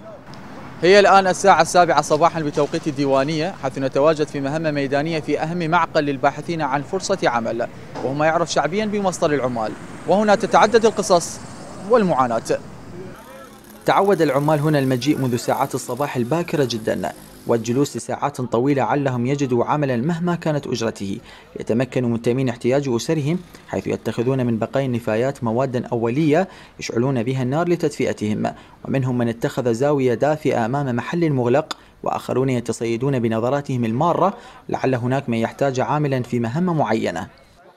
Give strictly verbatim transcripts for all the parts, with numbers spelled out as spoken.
هي الآن الساعة السابعة صباحا بتوقيت الديوانية، حيث نتواجد في مهمة ميدانية في أهم معقل للباحثين عن فرصة عمل، وهو ما يعرف شعبيا بمصدر العمال، وهنا تتعدد القصص والمعاناة. تعود العمال هنا المجيء منذ ساعات الصباح الباكرة جدا والجلوس لساعات طويلة علهم يجدوا عملا مهما كانت أجرته، يتمكنوا من تأمين احتياج أسرهم، حيث يتخذون من بقايا النفايات مواد أولية يشعلون بها النار لتدفئتهم، ومنهم من اتخذ زاوية دافئة أمام محل مغلق، وآخرون يتصيدون بنظراتهم المارة لعل هناك من يحتاج عاملا في مهمة معينة.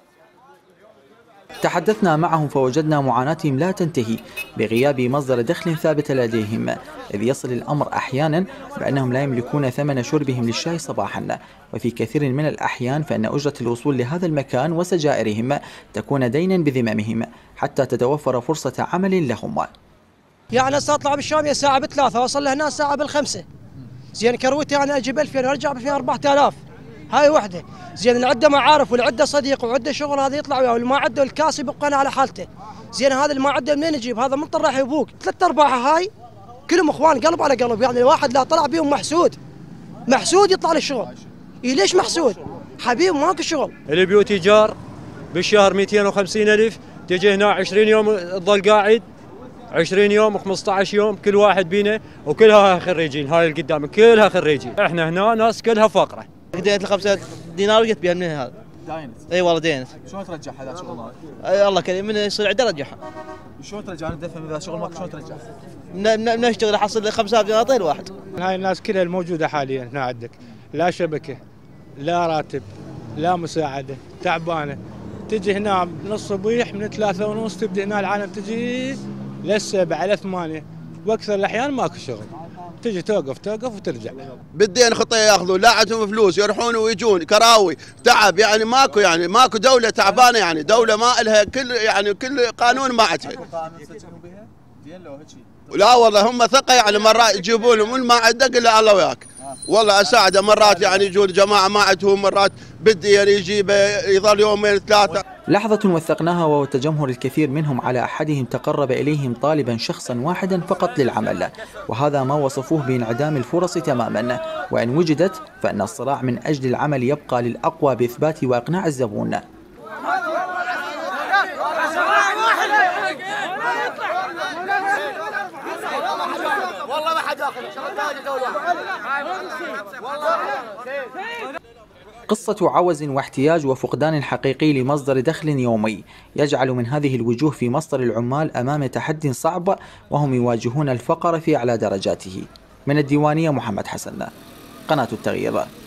تحدثنا معهم فوجدنا معاناتهم لا تنتهي بغياب مصدر دخل ثابت لديهم، إذ يصل الأمر أحيانا بأنهم لا يملكون ثمن شربهم للشاي صباحا، وفي كثير من الأحيان فإن أجرة الوصول لهذا المكان وسجائرهم تكون دينا بذممهم حتى تتوفر فرصة عمل لهم. يعني أطلع بالشامية ساعة بثلاثة وأوصل لهنا ساعة بالخمسة، زين كروتي يعني أجيب ألفين وأرجع فيها أربعة آلاف، هاي وحده. زين العده معارف والعده صديق وعده شغل، هذا يطلع وياه، واللي ما عده الكاس يبقى على حالته. زين هذا اللي ما عده منين يجيب؟ هذا مضطر راح يبوق. ثلاث ارباعها هاي كلهم اخوان قلب على قلب، يعني الواحد لا طلع بيهم محسود محسود يطلع له شغل. إيه ليش محسود؟ حبيب ماكو شغل. البيوت ايجار بالشهر مئتين وخمسين ألف، تجي هنا عشرين يوم تظل قاعد، عشرين يوم وخمسة عشر يوم، كل واحد بينا وكلها خريجين، هاي اللي قدامك كلها خريجين. احنا هنا ناس كلها فقره. دينت الخمسة دينار وجت بها من هذا. داينت؟ اي والله دينت. شلون ترجعها اذا شغل مالك؟ اي الله كريم، من يصير عده رجعها. شلون ترجع؟ ندفع اذا شغل مالك شلون ترجعها؟ نشتغل احصل خمسة آلاف دينار طير واحد. هاي الناس كلها الموجوده حاليا هنا عندك، لا شبكه، لا راتب، لا مساعده، تعبانه. تجي هنا من الصبيح من ثلاثة ونص تبدا هنا العالم تجي للسبعة على ثمانية، واكثر الاحيان ماكو شغل. تجي توقف توقف وترجع. بالدين خطيه ياخذون، لا عندهم فلوس، يروحون ويجون كراوي، تعب يعني ماكو، يعني ماكو دوله تعبانه، يعني دوله ما لها كل يعني كل قانون ما عندها. لا والله هم ثقه، يعني مرات يجيبون من ما عندك الا الله وياك. والله اساعده مرات، يعني يجون جماعه ما عندهم، مرات بدي يعني يجيبه يظل يومين ثلاثه. لحظة وثقناها وهو تجمهر الكثير منهم على أحدهم تقرب إليهم طالبا شخصا واحدا فقط للعمل، وهذا ما وصفوه بانعدام الفرص تماما، وإن وجدت فإن الصراع من أجل العمل يبقى للأقوى بإثبات وإقناع الزبون. قصة عوز واحتياج وفقدان حقيقي لمصدر دخل يومي يجعل من هذه الوجوه في مصدر العمال أمام تحدي صعب، وهم يواجهون الفقر في أعلى درجاته. من الديوانية محمد حسن، قناة التغيير.